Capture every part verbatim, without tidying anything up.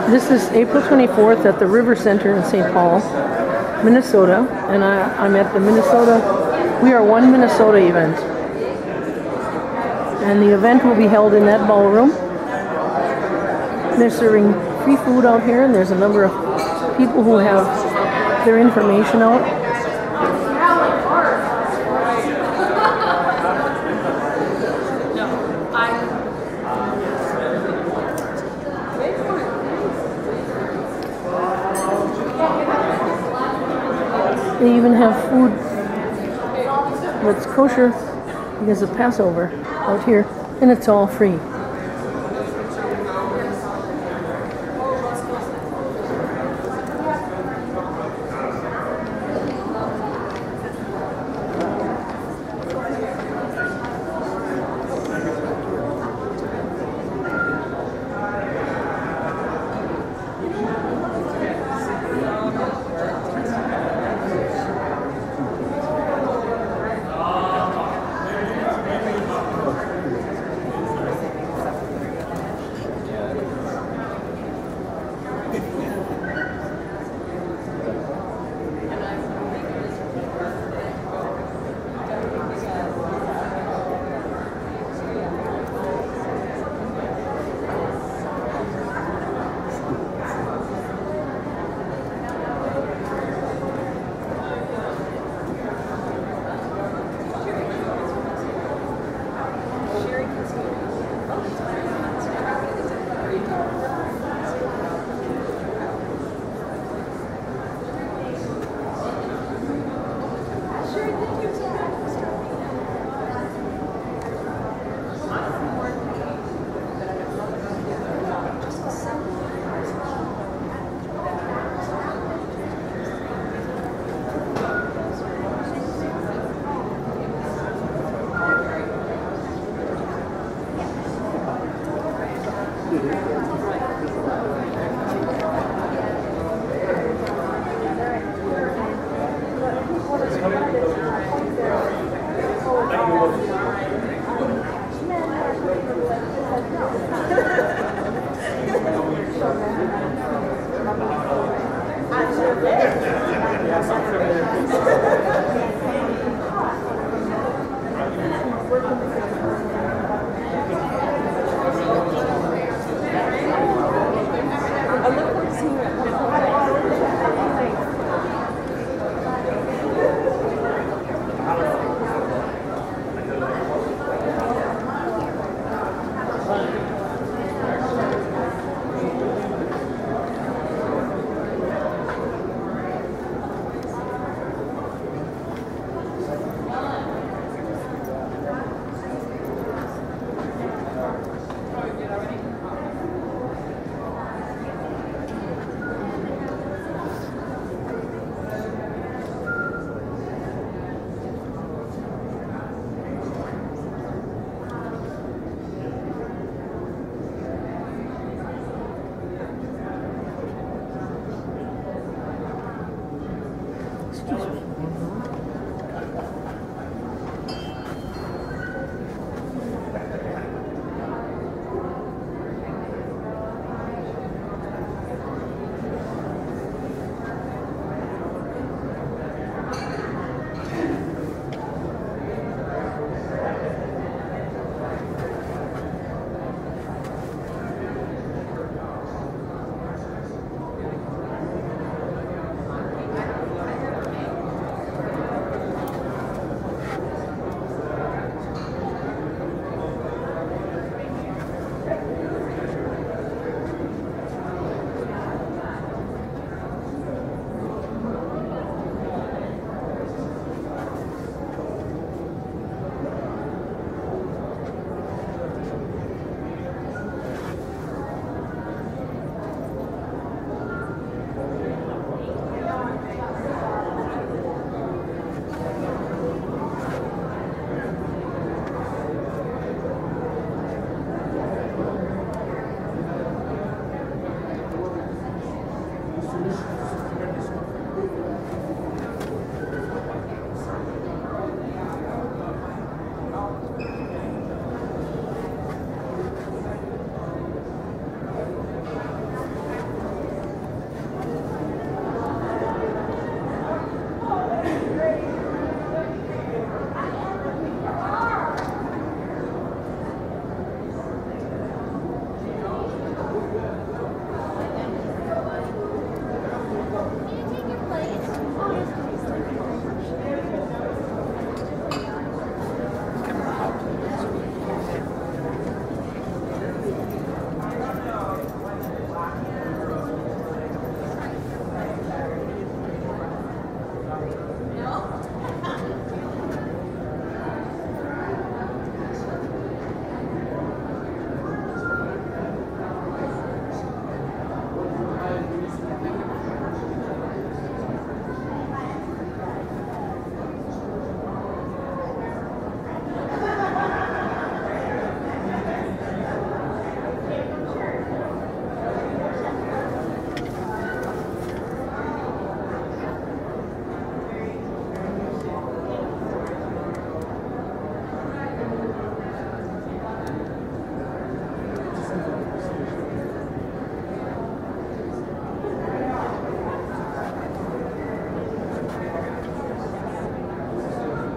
This is April twenty-fourth at the River Center in Saint Paul, Minnesota, and I, I'm at the Minnesota, We Are One Minnesota event. And the event will be held in that ballroom. They're serving free food out here, and there's a number of people who have their information out. They even have food that's kosher because of Passover out here, and it's all free.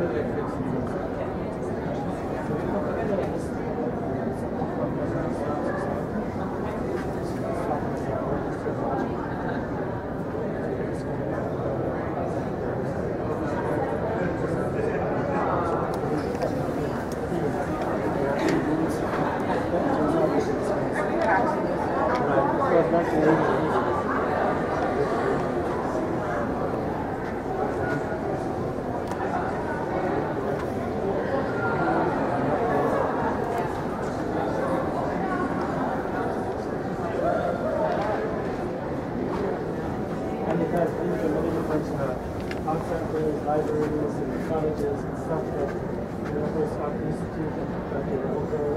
Libraries and colleges and stuff that you know, those are institute that they will go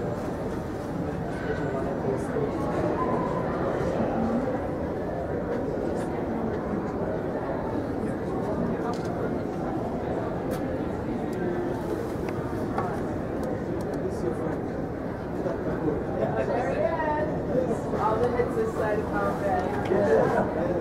and one of those things. All the hits this side of combat. Yeah.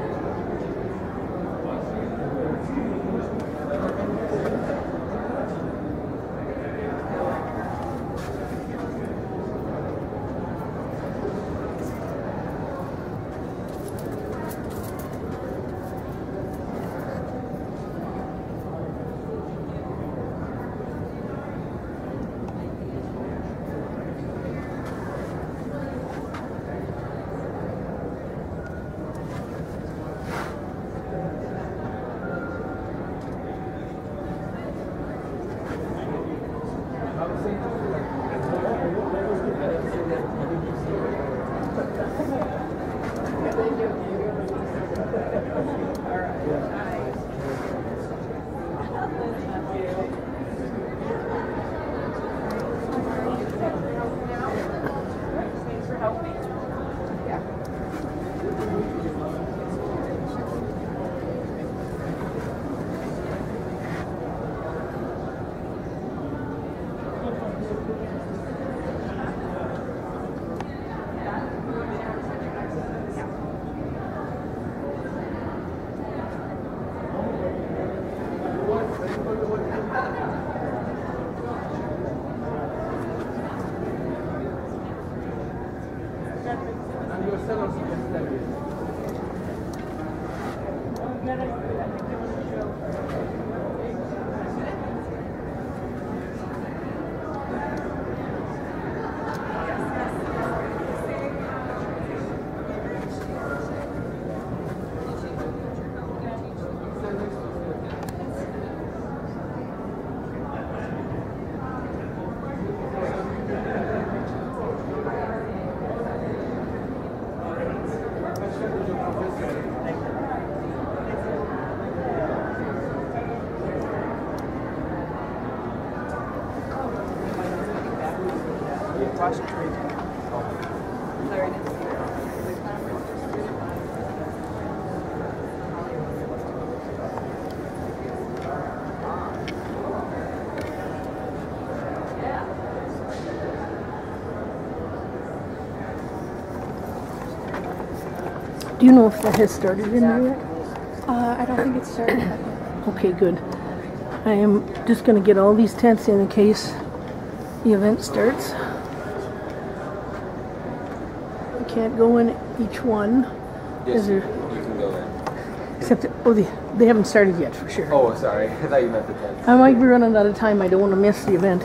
Do you know if that has started in there yet? Uh, I don't think it's started. Okay, good. I am just going to get all these tents in in case the event starts. I can't go in each one. Yes, there, you can go in. Except, that, oh, they, they haven't started yet for sure. Oh, sorry. I thought you meant the tents. I might be running out of time. I don't want to miss the event.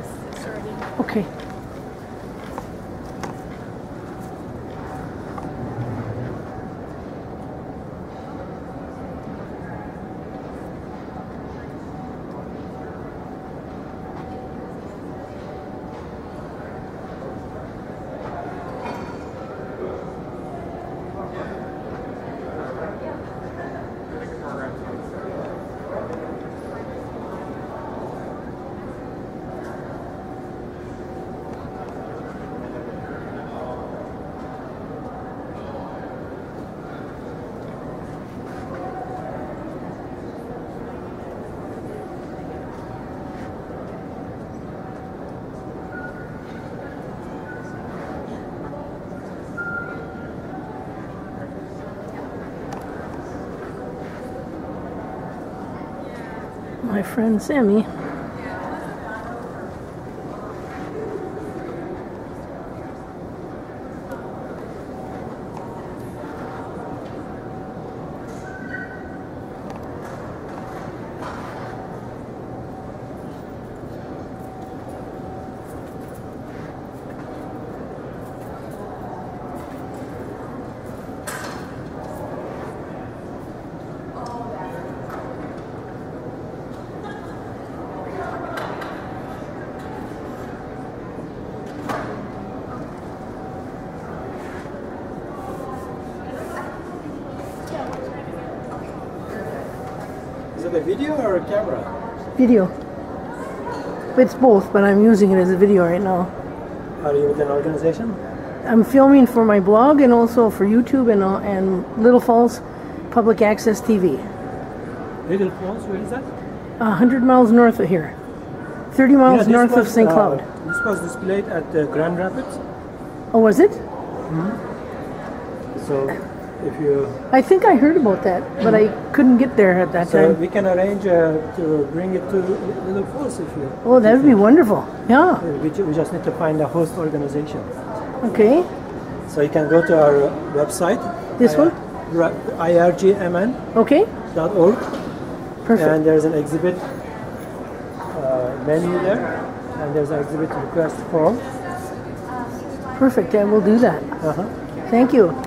Okay. my friend Sammy. Is it a video or a camera? Video. It's both, but I'm using it as a video right now. Are you with an organization? I'm filming for my blog and also for YouTube and uh, and Little Falls Public Access T V. Little Falls, where is that? A hundred miles north of here. Thirty miles Yeah, this north of was, Saint uh, Cloud. This was displayed at uh, Grand Rapids. Oh, was it? So if you, I think I heard about that, but I couldn't get there at that so time. we can arrange uh, to bring it to Little Falls if you. Oh, that would be wonderful. Yeah. Uh, We, ju- we just need to find a host organization. Okay. So you can go to our uh, website. This one? I R G M N Okay. dot org, Perfect. and there's an exhibit uh, menu there, and there's an exhibit request form. Perfect. I will do that. Uh-huh. Thank you.